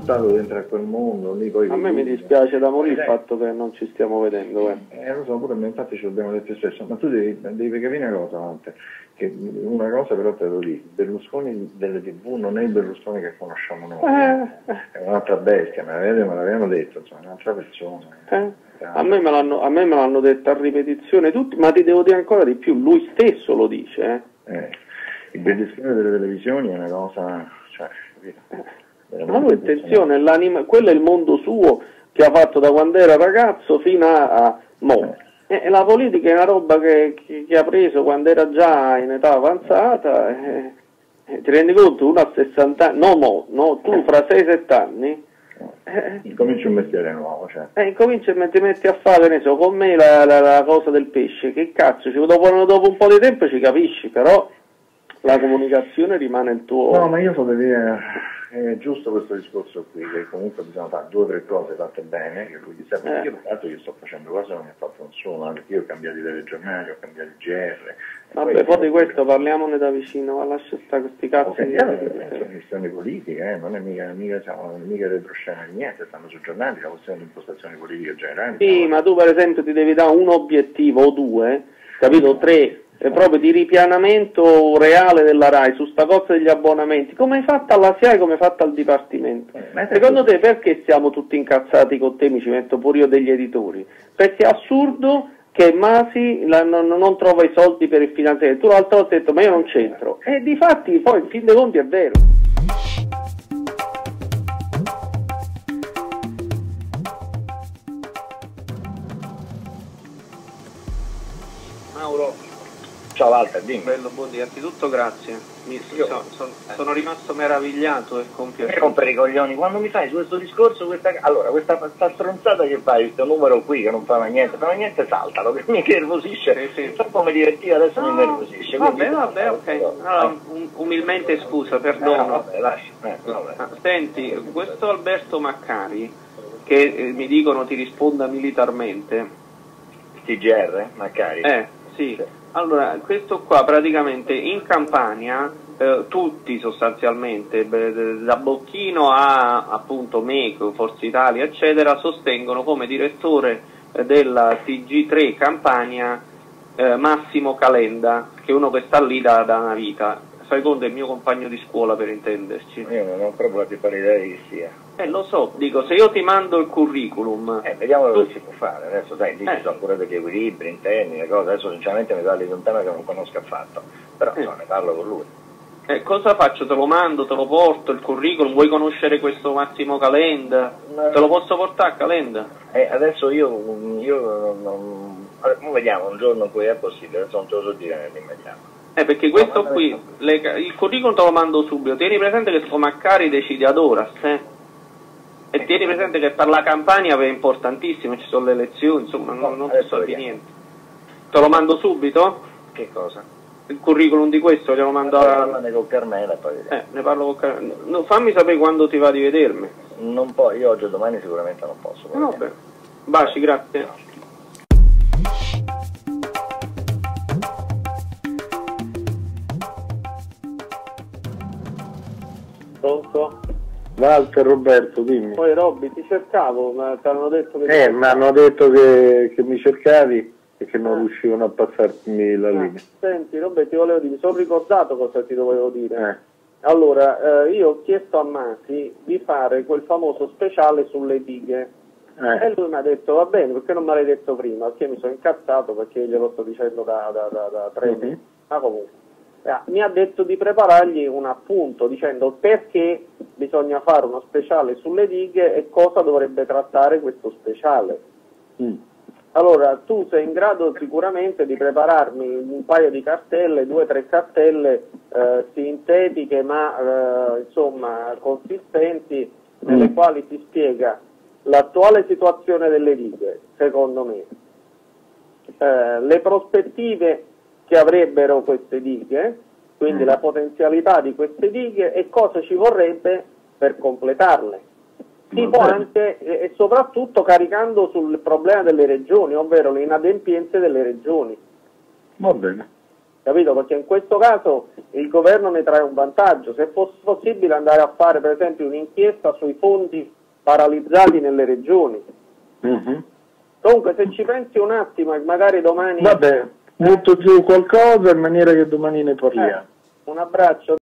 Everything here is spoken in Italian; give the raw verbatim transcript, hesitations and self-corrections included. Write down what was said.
stato dentro a quel mondo lì, poi a me mi dispiace da morire il fatto che non ci stiamo vedendo. Eh, eh lo so, pure me, infatti ci dobbiamo detto spesso, ma tu devi, devi capire una cosa, Monte, che una cosa però te lo dico, Berlusconi delle tivù non è il Berlusconi che conosciamo noi, eh. È un'altra bestia, me l'avevano detto, insomma, è un'altra persona. Eh. A me me l'hanno, a me me l'hanno detto a ripetizione tutti, ma ti devo dire ancora di più, lui stesso lo dice. Eh. Eh. Il Berlusconi delle televisioni è una cosa, cioè, ma lui attenzione, l'anima, quello è il mondo suo che ha fatto da quando era ragazzo fino a, a mo. Eh. E la politica è una roba che, che, che ha preso quando era già in età avanzata. Eh. Eh, ti rendi conto? Uno a sessanta anni, no mo, no, tu fra sei sette anni. Eh, incominci un mestiere nuovo, cioè. Eh, incominci e ti metti a fare, ne so, con me la, la, la cosa del pesce, che cazzo, cioè, dopo, dopo un po' di tempo ci capisci, però la comunicazione rimane il tuo... No, ma io so dire, è giusto questo discorso qui, che comunque bisogna fare due o tre cose fatte bene, che lui disse, eh. io tra l'altro io sto facendo cose che non mi ha fatto nessuno, perché io ho cambiato i telegiornali, ho cambiato il G R. Vabbè, poi di questo parliamone da vicino, ma lascia stare questi cazzi. Okay, di... sono questioni politiche, eh, non è mica, mica, siamo, mica retroscena di niente, stanno sui giornali, la questione di impostazioni politiche generali. Sì, siamo... ma tu per esempio ti devi dare un obiettivo o due, capito? Tre, è proprio di ripianamento reale della RAI su sta cosa degli abbonamenti, come hai fatto alla S I A E, come hai fatto al Dipartimento. Eh, Secondo te perché siamo tutti incazzati con te, mi ci metto pure io degli editori? Perché è assurdo che Masi la, non, non trova i soldi per il finanziamento. Tu l'altra volta hai detto ma io non c'entro, e di fatti poi in fin dei conti è vero. Mauro. Ciao Walter, dimmi. Bello, buondì, anzitutto grazie. Mi, so, son, sono rimasto meravigliato e compiaciuto. Rompere i coglioni, quando mi fai su questo discorso, questa, allora, questa, questa stronzata che fai, questo numero qui che non fa niente, fa niente, saltalo, che mi nervosisce, sì, sì. Troppo mi divertiva, adesso no, mi nervosisce. Vabbè, vabbè, ok. Allora, um, umilmente scusa, perdono. Eh, vabbè, lascia. Eh, vabbè. Ah, senti, questo Alberto Maccari, che eh, mi dicono ti risponda militarmente. T G R, Maccari? Eh, sì. sì. Allora, questo qua praticamente in Campania, eh, tutti sostanzialmente, beh, da Bocchino a appunto Meco, Forza Italia, eccetera, sostengono come direttore eh, della T G tre Campania eh, Massimo Calenda, che è uno che sta lì da, da una vita. Secondo il mio compagno di scuola, per intenderci. Io non ho proprio la più pari idea di chi sia. Eh, lo so, dico, se io ti mando il curriculum... Eh, vediamo tu... che si può fare. Adesso, sai, lì eh. ci sono pure degli equilibri interni, le cose. Adesso, sinceramente, mi parli di un tema che non conosco affatto. Però, eh. insomma, ne parlo con lui. Eh, cosa faccio? Te lo mando, te lo porto, il curriculum? Vuoi conoscere questo Massimo Calenda? No. Te lo posso portare a Calenda? Eh, adesso io... io non... non vediamo, un giorno in cui è possibile. Adesso non te lo so dire nell'immediato. Eh, perché questo no, qui, le, il curriculum te lo mando subito. Tieni presente che sto Maccari decide ad ora, eh? E tieni presente che per la Campania è importantissimo, ci sono le elezioni, insomma, no, non, non ti so di niente. Te lo mando subito? Che cosa? Il curriculum di questo te lo mando a... Parlane con Carmela poi vediamo. Eh, ne parlo con Carmela. No, fammi sapere quando ti va di vedermi. Non può, io oggi o domani sicuramente non posso. No, vabbè. Baci, grazie. No. Pronto? Walter, Roberto, dimmi. Poi Robby, ti cercavo, ma ti hanno detto che... Eh, mi hanno detto che, che mi cercavi e che non ah. riuscivano a passarmi la linea. Ah, senti, Robby, ti volevo dire, mi sono ricordato cosa ti dovevo dire. Eh. Allora, eh, io ho chiesto a Masi di fare quel famoso speciale sulle dighe. Eh. E lui mi ha detto, va bene, perché non me l'hai detto prima? Perché mi sono incazzato, perché glielo sto dicendo da, da, da, da tre mesi. Mm-hmm. Ma comunque. Mi ha detto di preparargli un appunto dicendo perché bisogna fare uno speciale sulle dighe e cosa dovrebbe trattare questo speciale. Mm. Allora, tu sei in grado sicuramente di prepararmi un paio di cartelle, due o tre cartelle eh, sintetiche ma eh, insomma consistenti, nelle mm. quali si spiega l'attuale situazione delle dighe, secondo me, eh, le prospettive che avrebbero queste dighe, quindi mm. la potenzialità di queste dighe e cosa ci vorrebbe per completarle. Tipo anche e, e soprattutto caricando sul problema delle regioni, ovvero le inadempienze delle regioni. Va bene. Capito? Perché in questo caso il governo ne trae un vantaggio. Se fosse possibile andare a fare per esempio un'inchiesta sui fondi paralizzati nelle regioni. Mm-hmm. Comunque se ci pensi un attimo e magari domani... Vabbè, butto giù qualcosa in maniera che domani ne parliamo. Eh, un abbraccio.